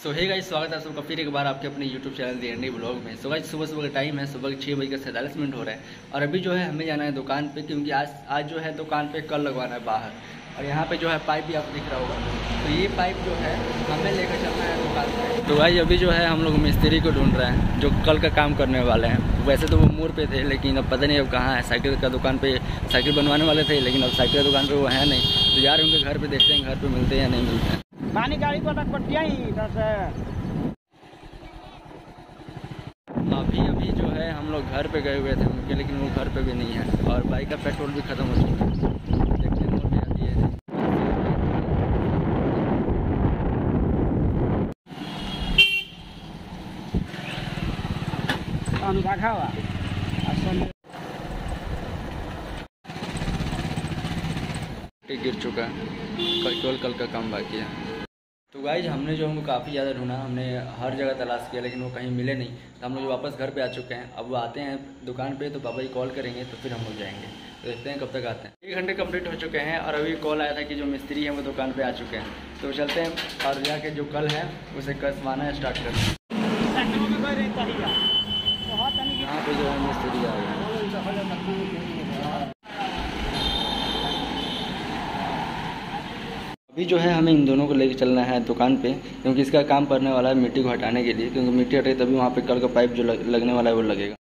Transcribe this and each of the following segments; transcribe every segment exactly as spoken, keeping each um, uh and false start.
सो hey guys, स्वागत है सबका फिर एक बार आपके अपने YouTube channel the Andy blog में। सो गाइस, सुबह सुबह का टाइम है, सुबह के छः बजकर सैंतालीस मिनट हो रहा है और अभी जो है हमें जाना है दुकान पे, क्योंकि आज आज जो है दुकान पे कल लगवाना है बाहर। और यहाँ पे जो है पाइप भी आप दिख रहा होगा, तो ये पाइप जो है हमें लेकर चलना है दुकान पे। तो गाइस अभी जो है हम लोग मिस्त्री को ढूंढ रहे हैं जो कल का काम करने वाले हैं। वैसे तो वो मोड़ पे थे, लेकिन अब पता नहीं अब कहाँ है। साइकिल का दुकान पे साइकिल बनवाने वाले थे, लेकिन अब साइकिल का दुकान पे वो है नहीं। तो यार उनके घर पे देखते हैं घर पे मिलते हैं या नहीं मिलते हैं। पानी गाड़ी को तक पटिया ही अभी अभी जो है हम लोग घर पे गए हुए थे उनके, लेकिन वो घर पे भी नहीं है और बाइक का पेट्रोल भी खत्म हो चुका है। देखते हैं वो भी आती है। गिर चुका है, केवल कल का काम बाकी है। तो गाइज हमने जो हमको काफ़ी ज़्यादा ढूंढा, हमने हर जगह तलाश किया, लेकिन वो कहीं मिले नहीं। तो हम लोग वापस घर पे आ चुके हैं। अब वो आते हैं दुकान पे तो पापा जी कॉल करेंगे, तो फिर हम लोग जाएंगे। तो देखते हैं कब तक आते हैं। एक घंटे कंप्लीट हो चुके हैं और अभी कॉल आया था कि जो मिस्त्री हैं वो दुकान पे आ चुके हैं। तो चलते हैं और जाके जो कल है उसे कसवाना स्टार्ट करते हैं। यहाँ पे जो है मिस्त्री आ गए। अभी जो है हमें इन दोनों को लेकर चलना है दुकान पे, क्योंकि इसका काम करने वाला है मिट्टी को हटाने के लिए। क्योंकि मिट्टी हटे तभी वहाँ पे कल का पाइप जो लग, लगने वाला है वो लगेगा।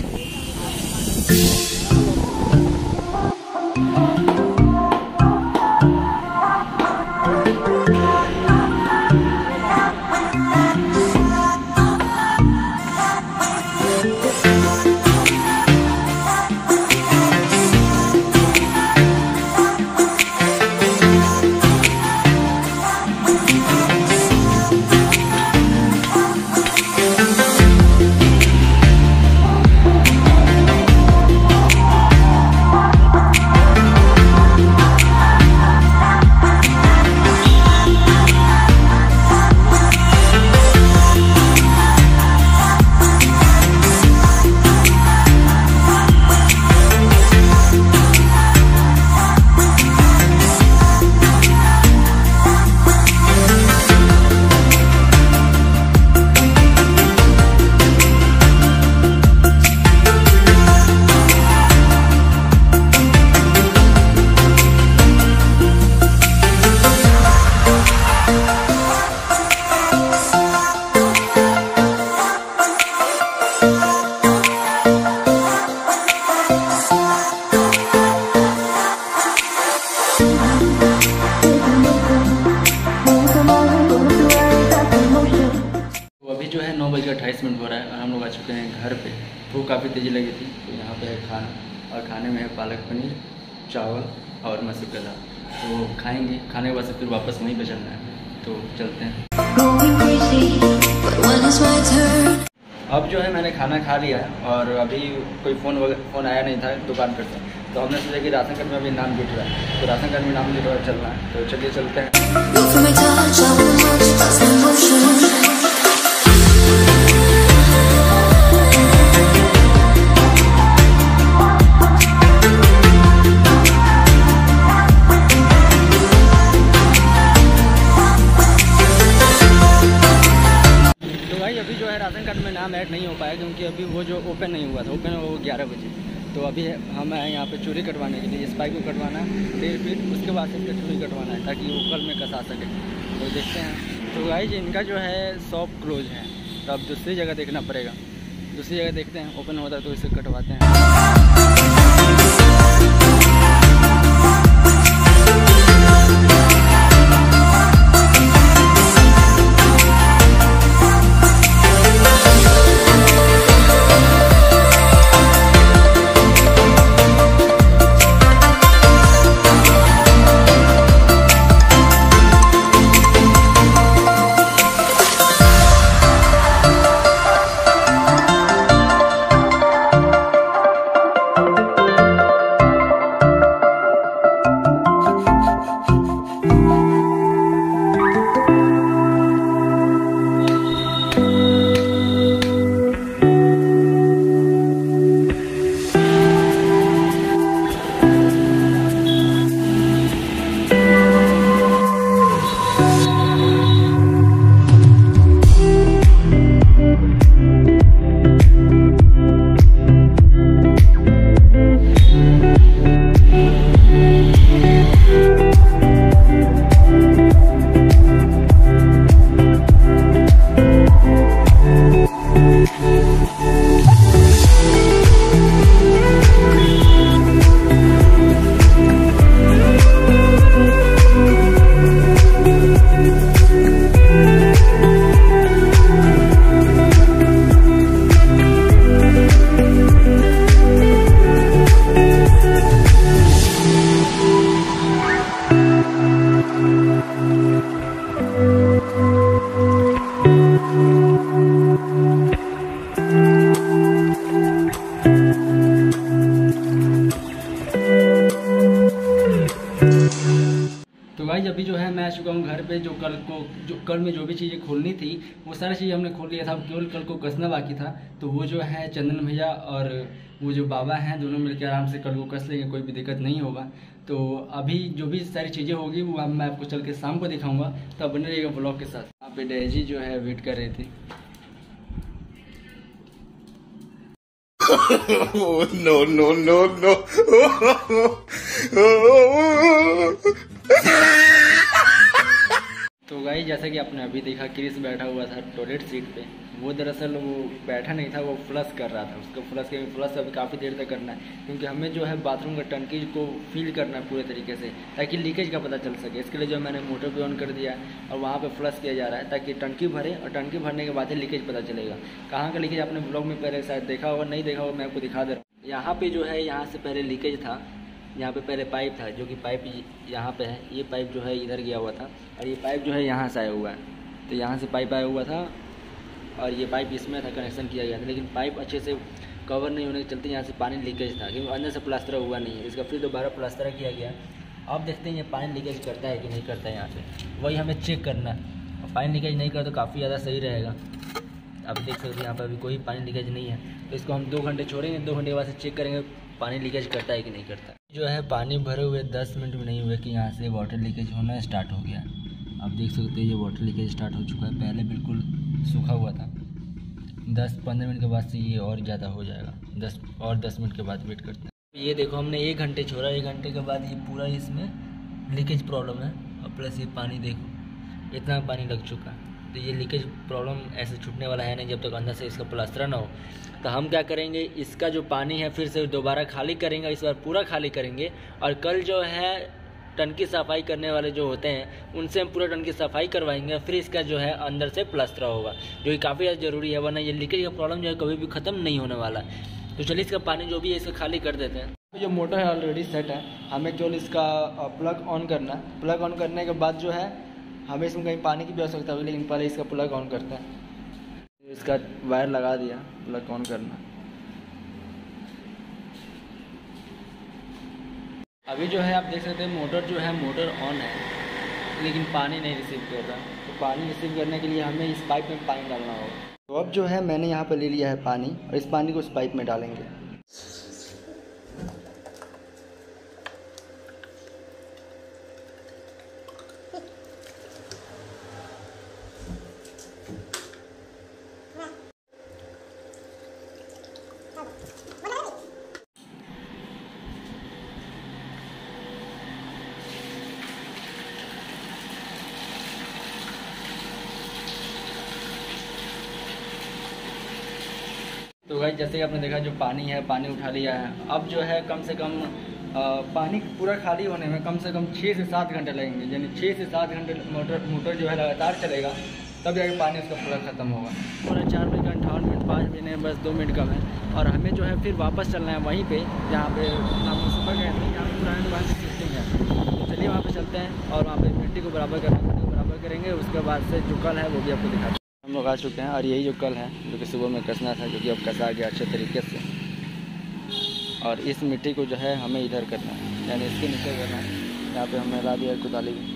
जो है नौ बज के अट्ठाईस मिनट हो रहा है और हम लोग आ चुके हैं घर पे। भूख काफ़ी तेज़ी लगी थी, तो यहाँ पे है खाना और खाने में है पालक पनीर, चावल और मसूर का दाल। तो खाएंगे, खाने के बाद से फिर वापस वहीं पे चलना है। तो चलते हैं। अब जो है मैंने खाना खा लिया है और अभी कोई फ़ोन फ़ोन आया नहीं था दुकान पर से। तो हमने सोचा कि राशन कार्ड में अभी नाम जुट रहा है, तो राशन कार्ड में नाम जुट रहा चलना है। तो चलिए चलते हैं। अभी जो है राशन कार्ड में नाम ऐड नहीं हो पाया, क्योंकि अभी वो जो ओपन नहीं हुआ था। ओपन हुआ वो ग्यारह बजे। तो अभी हम आए यहाँ पे चूड़ी कटवाने के लिए। इस पाइप को कटवाना है, डेढ़ फीट, उसके बाद से चूड़ी कटवाना है ताकि वो कल में कसा सके। तो देखते हैं। तो गाइस इनका जो है शॉप क्लोज है, तो अब दूसरी जगह देखना पड़ेगा। दूसरी जगह देखते हैं, ओपन होता है तो इसे कटवाते हैं। आ चुका हूँ घर पे। जो कल को जो कल में जो भी चीज़ें खोलनी थी वो सारी चीज़ें हमने खोल लिया था। अब केवल कल को कसना बाकी था। तो वो जो है चंदन भैया और वो जो बाबा हैं दोनों मिलकर आराम से कल को कस लेंगे, कोई भी दिक्कत नहीं होगा। तो अभी जो भी सारी चीज़ें होगी वो मैं आपको चल के शाम को दिखाऊंगा। तो बने रहिएगा ब्लॉग के साथ। यहाँ पे डेजी जो है वेट कर रही थी। no no no no तो गाइस जैसा कि आपने अभी देखा क्रिस बैठा हुआ था टॉयलेट सीट पे। वो दरअसल वो बैठा नहीं था, वो फ्लश कर रहा था। उसको फ्लश के फ्लश अभी काफ़ी देर तक करना है, क्योंकि हमें जो है बाथरूम का टंकी को फिल करना है पूरे तरीके से, ताकि लीकेज का पता चल सके। इसके लिए जो मैंने मोटर भी ऑन कर दिया है और वहाँ पे फ्लश किया जा रहा है, ताकि टंकी भरे और टंकी भरने के बाद ही लीकेज पता चलेगा। कहाँ का लीकेज आपने ब्लॉग में पहले शायद देखा होगा, नहीं देखा होगा मैं आपको दिखा दे रहा हूँ। यहाँ पर जो है यहाँ से पहले लीकेज था। यहाँ पे पहले पाइप था, जो कि पाइप यहाँ पे है। ये पाइप जो है इधर गया हुआ था और ये पाइप जो है यहाँ से आया हुआ है। तो यहाँ से पाइप आया हुआ था और ये पाइप इसमें था, कनेक्शन किया गया था। लेकिन पाइप अच्छे से कवर नहीं होने के चलते यहाँ से पानी लीकेज था, क्योंकि अंदर से प्लास्टर हुआ नहीं है। इसका फिर दोबारा प्लास्टर किया गया। अब देखते हैं ये पानी लीकेज करता है कि नहीं करता है। यहाँ से वही हमें चेक करना है। और पानी लीकेज नहीं कर तो काफ़ी ज़्यादा सही रहेगा। आप देख सकते हैं यहाँ पर अभी कोई पानी लीकेज नहीं है। तो इसको हम दो घंटे छोड़ेंगे, दो घंटे के बाद से चेक करेंगे पानी लीकेज करता है कि नहीं करता। जो है पानी भरे हुए दस मिनट में नहीं हुए कि यहाँ से वाटर लीकेज होना स्टार्ट हो गया। आप देख सकते हैं ये वाटर लीकेज स्टार्ट हो चुका है। पहले बिल्कुल सूखा हुआ था। दस पंद्रह मिनट के बाद से ये और ज़्यादा हो जाएगा। दस और दस मिनट के बाद वेट करते हैं। ये देखो हमने एक घंटे छोड़ा, एक घंटे के बाद ये पूरा इसमें लीकेज प्रॉब्लम है। और प्लस ये पानी देखो इतना पानी लग चुका है। तो ये लीकेज प्रॉब्लम ऐसे छूटने वाला है नहीं जब तक अंदर से इसका प्लास्टर ना हो। तो हम क्या करेंगे, इसका जो पानी है फिर से दोबारा खाली करेंगे। इस बार पूरा खाली करेंगे और कल जो है टंकी सफाई करने वाले जो होते हैं उनसे हम पूरा टंकी सफाई करवाएंगे। फिर इसका जो है अंदर से प्लास्टर होगा, जो कि काफ़ी ज़्यादा ज़रूरी है, वरना ये लीकेज का प्रॉब्लम जो है कभी भी ख़त्म नहीं होने वाला। तो चलिए इसका पानी जो भी है इसको खाली कर देते हैं। जो मोटर है ऑलरेडी सेट है, हमें केवल इसका प्लग ऑन करना है। प्लग ऑन करने के बाद जो है हमें इसमें कहीं पानी की भी आवश्यकता होगी, लेकिन पहले इसका प्लग ऑन करते हैं। इसका वायर लगा दिया, प्लग ऑन करना। अभी जो है आप देख सकते हैं मोटर जो है मोटर ऑन है, लेकिन पानी नहीं रिसीव कर रहा। तो पानी रिसीव करने के लिए हमें इस पाइप में पानी डालना होगा। तो अब जो है मैंने यहाँ पर ले लिया है पानी और इस पानी को इस पाइप में डालेंगे। तो भाई जैसे कि आपने देखा जो पानी है पानी उठा लिया है। अब जो है कम से कम आ, पानी पूरा खाली होने में कम से कम छः से सात घंटे लगेंगे। यानी छः से सात घंटे मोटर मोटर जो है लगातार चलेगा, तब जाके पानी उसका पूरा ख़त्म होगा। पूरा चार बज के अट्ठावन मिनट पाँच बजे बस दो मिनट कम है। और हमें जो है फिर वापस चलना है वहीं पे जहाँ पे हम सुबह गए थे, जहाँ पुराने दुकान की सिस्टम है। तो चलिए वहाँ पे चलते हैं और वहाँ पे मिट्टी को बराबर करना मिट्टी को बराबर करेंगे। उसके बाद से जो कल है वो भी आपको दिखाते हैं। हम लोग आ चुके हैं और यही जो कल है जो कि सुबह में कसना था, जो कि अब कसा गया अच्छे तरीके से। और इस मिट्टी को जो है हमें इधर करना है, यानी इसके नीचे करना है। यहाँ पे हमने ला दिया कुदाली भी।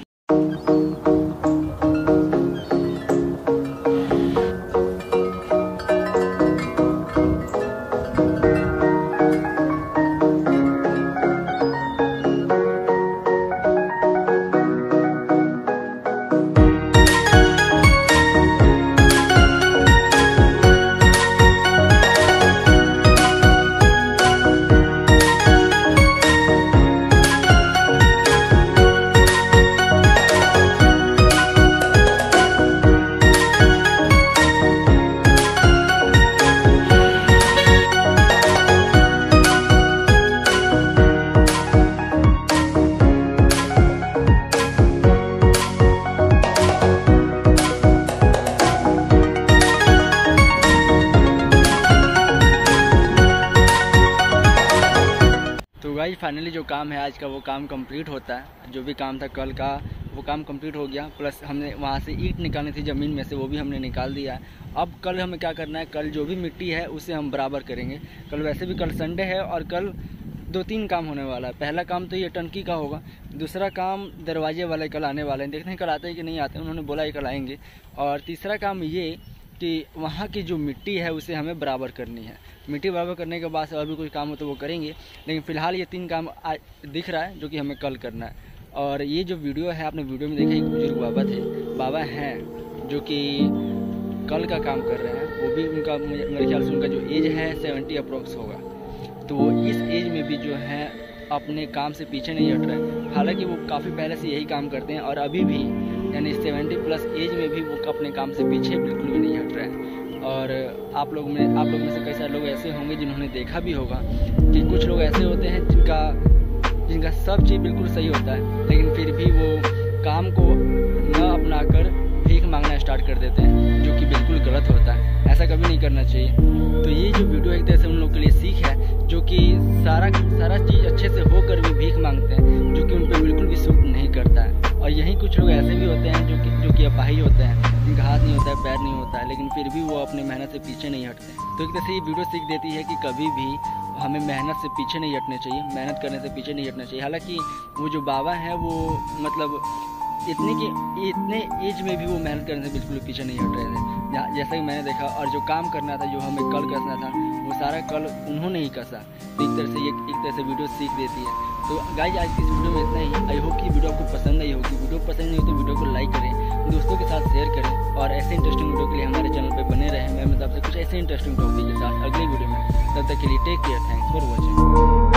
गाइस फाइनली जो काम है आज का वो काम कंप्लीट होता है। जो भी काम था कल का वो काम कंप्लीट हो गया। प्लस हमने वहाँ से ईंट निकालनी थी ज़मीन में से, वो भी हमने निकाल दिया है। अब कल हमें क्या करना है, कल जो भी मिट्टी है उसे हम बराबर करेंगे। कल वैसे भी कल संडे है और कल दो तीन काम होने वाला है। पहला काम तो ये टंकी का होगा, दूसरा काम दरवाजे वाले कल आने वाले हैं, देखते हैं कल आते हैं कि नहीं आते हैं, उन्होंने बोला ये कल आएंगे। और तीसरा काम ये कि वहाँ की जो मिट्टी है उसे हमें बराबर करनी है। मिट्टी बराबर करने के बाद और भी कुछ काम हो तो वो करेंगे, लेकिन फ़िलहाल ये तीन काम दिख रहा है जो कि हमें कल करना है। और ये जो वीडियो है आपने वीडियो में देखा, एक बुजुर्ग बाबा थे, बाबा हैं जो कि कल का काम कर रहे हैं। वो भी उनका मेरे ख्याल से उनका जो एज है सेवेंटी अप्रोक्स होगा, तो वो इस एज में भी जो है अपने काम से पीछे नहीं हट रहे। हालांकि वो काफ़ी पहले से यही काम करते हैं और अभी भी यानी सेवेंटी प्लस एज में भी वो अपने काम से पीछे बिल्कुल भी नहीं हट रहे हैं। और आप लोग में आप लोग में से कई सारे लोग ऐसे होंगे जिन्होंने देखा भी होगा कि कुछ लोग ऐसे होते हैं जिनका जिनका सब चीज़ बिल्कुल सही होता है, लेकिन फिर भी वो काम को न अपना कर भीख मांगना स्टार्ट कर देते हैं, जो कि बिल्कुल गलत होता है। ऐसा कभी नहीं करना चाहिए। तो ये जो वीडियो एक तरह से उन लोगों के लिए सीख है, जो कि सारा सारा चीज़ अच्छे से होकर भी भीख मांगते हैं, जो कि उन पर बिल्कुल भी सूट नहीं करता है। और यहीं कुछ लोग ऐसे भी होते हैं जो कि जो कि अपाहिज होते हैं, जिनका हाथ नहीं होता है, पैर नहीं होता है, लेकिन फिर भी वो अपनी मेहनत से पीछे नहीं हटते। तो एक तरह से ये वीडियो सीख देती है कि कभी भी हमें मेहनत से पीछे नहीं हटने चाहिए, मेहनत करने से पीछे नहीं हटना चाहिए। हालांकि वो जो बाबा हैं वो मतलब इतने की इतने एज में भी वो मेहनत करने से बिल्कुल पीछे नहीं हट रहे थे, जैसा कि मैंने देखा। और जो काम करना था, जो हमें कल कसना था, वो सारा कल उन्होंने ही कसा। तो एक तरह से ये एक तरह से वीडियो सीख देती है। तो गाइस आज की इस वीडियो में इतना ही। आई होप कि वीडियो आपको पसंद आई होगी। वीडियो पसंद नहीं हो तो वीडियो को लाइक करें, दोस्तों के साथ शेयर करें, और ऐसे इंटरेस्टिंग वीडियो के लिए हमारे चैनल पर बने रहें। मैं मतलब आपसे कुछ ऐसे इंटरेस्टिंग टॉपिक के साथ अगली वीडियो में। तब तक के लिए take care, thanks for watching.